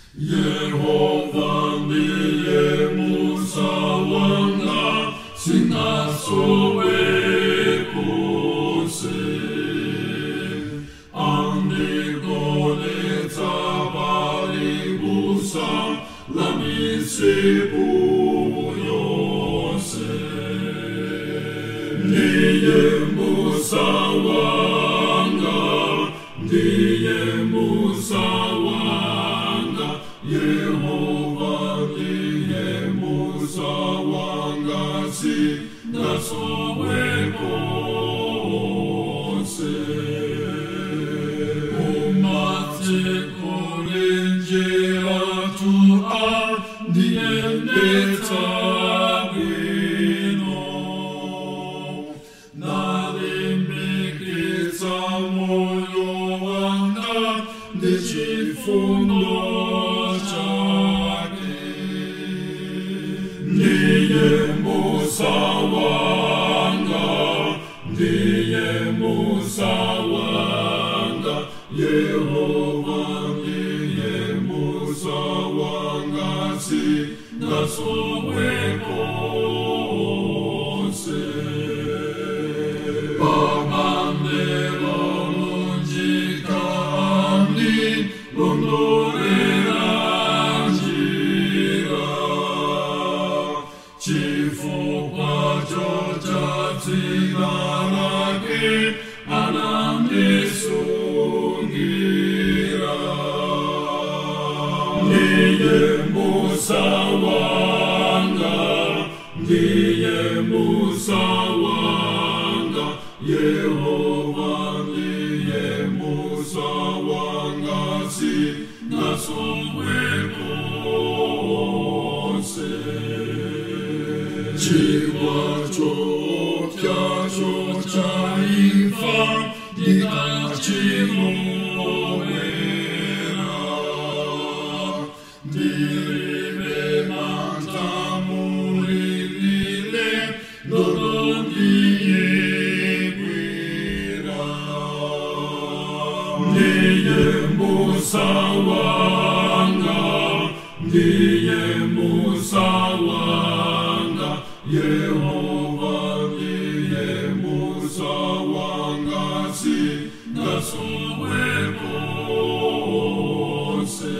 Yehova ndiye Musa wanga, sina sowe kose. Andikole tabali busa, lamisibu yose. Ndiye Musa wanga, ndiye Musa wanga, Yehova ndiye Musa wanga, sina sowe kose. Umate kolenjera tu ndiye tabino, nalimbikitsa moyo wanga ndichifundo chake. Ndiye Musa wanga, ndiye Musa wanga, Yehova ndiye Musa wanga, sina sowe kose. Pamandelo lunjikani, londorera njira, chifukwa chodzina lake anandisungira. Ndiye Musa wanga, ndiye Musa wanga, Yehova ndiye Musa wanga, sina sowe kose. Chigwa chopya chochaifa ndikachilowera, ndiribe mantamulilile ndodondiyegwira. Ndiye Musa wanga, ndiye Musa wanga, Yehova ndiye Musa wanga, sina sowe kose.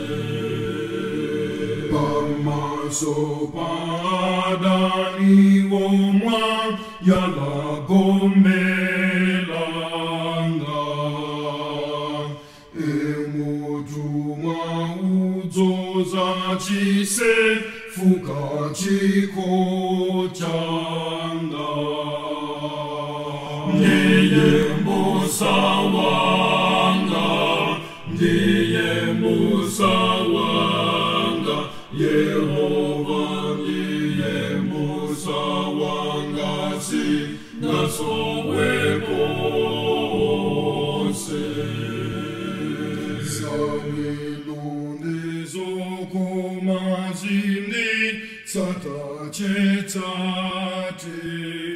Pamaso padani womwa yalagomelanga, emutuma udzoza chise fuka chiko changa. Ndiye Musa wanga, ndiye Musa wanga, Yehova ndiye Musa wanga, sina sowe kose. Zamilunde zokomazini tsata chetate.